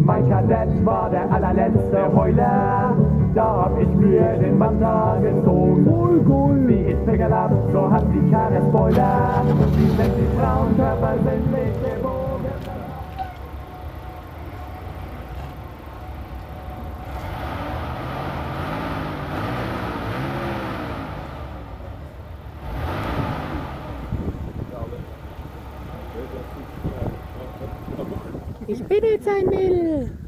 Mein Kadett war der allerletzte Heuler, da hab ich mir den Mantel gezogen. Wie ich Pickel hab, so hat die Karre Spoiler. Die 60 Frauenkörper sind nicht gebogen. Ich bin jetzt ein Mädel.